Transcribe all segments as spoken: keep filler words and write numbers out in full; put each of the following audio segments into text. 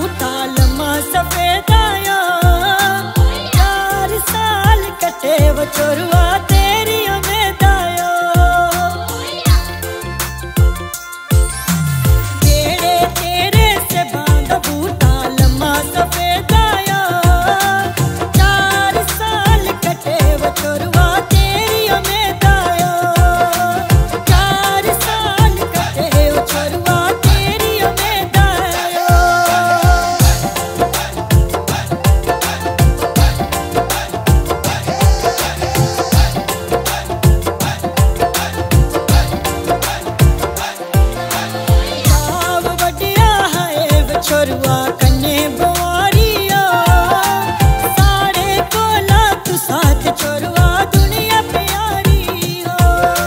बूटा लम्मा सफेदाया, चार साल कटे वो छोरुआ तेरी उम्मीदायो। तेरे तेरे से बांधा बूटा लम्मा सफेदाया, चार साल कटे वो छोरुआ तेरी उम्मीदायो। चार साल कटे वो छोरुआ तेरी उम्मीदायो। आव बढ़िया है वो छोरुआ कन्ने बुआरिया, सारे कोला तू साथ छोरुआ दुनिया प्यारी हो।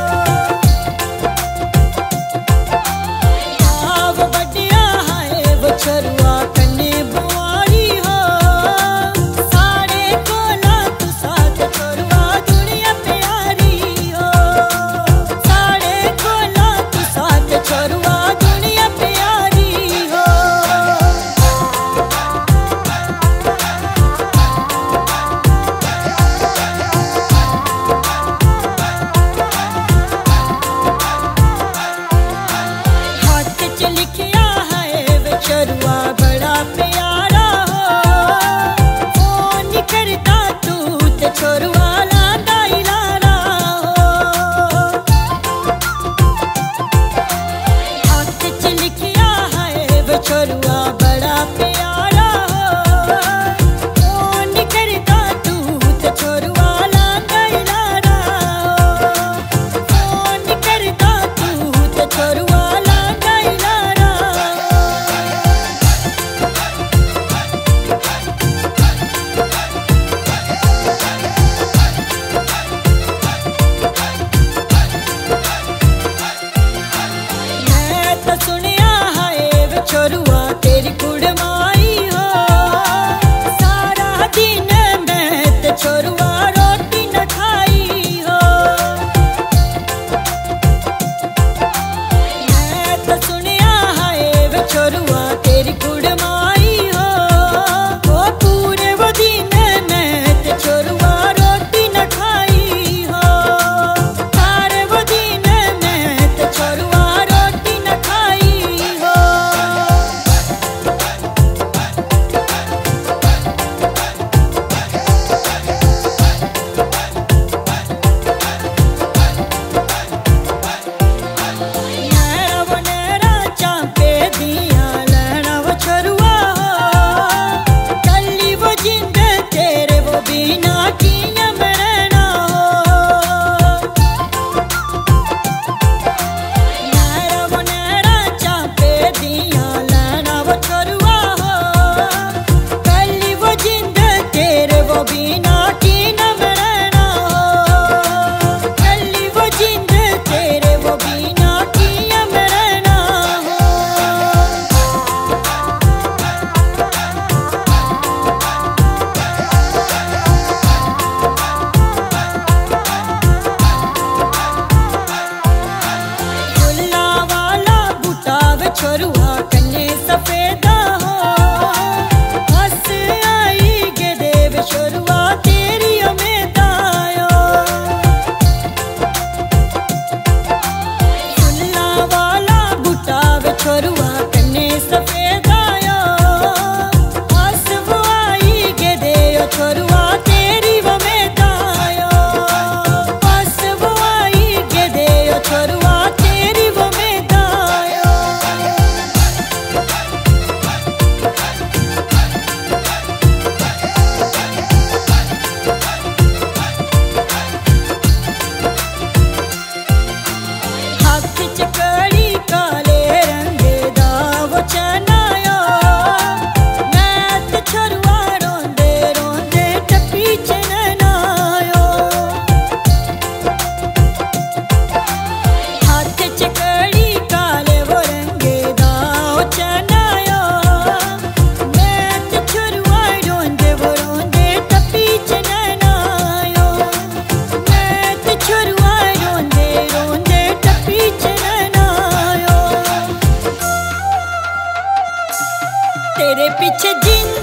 आव बढ़िया है वो छोरुआ कन्ने बुआरी हो, सारे कोला तू साथ छोरुआ दुनिया प्यारी हो। सारे कोला तू साथ छोरुआ दुनिया प्यारी हो। हाथ च लिखिया है वे छोरुआ बड़ा प्यारा हो, फोन नी करता तू ते छोरुआ लांदा इलारा हो। हाथ च लिखिया है वे छोरुआ बड़ा प्यारा हो, फोन नी करता तू ते छोरुआ लांदा इलारा हो। फोन नी करता तू ते छोरुआ लांदा इलारा हो। मैं तो सुनिया है वे छोरुआ तेरी कुड़माई हो, सारा दिन मैं ते छोरुआ रोटी न खाई हो। मैं तो सुनिया है वे छोरुआ तेरी कुड़माई हो, ओ पूरे वो दिन मैं ते छोरुआ रोटी न खाई हो। सारे वो दिन मैं ते छोरुआ रोटी न खाई हो। नैरा वो नैरा चांपे दिया लैना वो छोरुआ हो, कल्ली वो जिंद तेरे वो बिना किया मैं रहना हो। नैरा वो नैरा चांपे दिया लैना वो छोरुआ हो, कल्ली वो जिंद तेरे वो बिना किया मैं रहना हो। कल्ली वो जिंद तेरे वो बिना किया मैं रहना हो। फुल्ला वाला बूटा वे छोरुआ कन्ने सफेदा हो, हंस आई गे देव छोरुआ तेरी उम्मीदायो। फुल्ला वाला बूटा वे छोरुआ कन्ने सफेदायो, हंस वो आई गे देव छोरुआ तेरी उम्मीदायो। हंस वो आई गे देव छोरुआ तेरी उम्मीदायो। हाथ च कड़ी काले रंगे दा तेरे पीछे जीना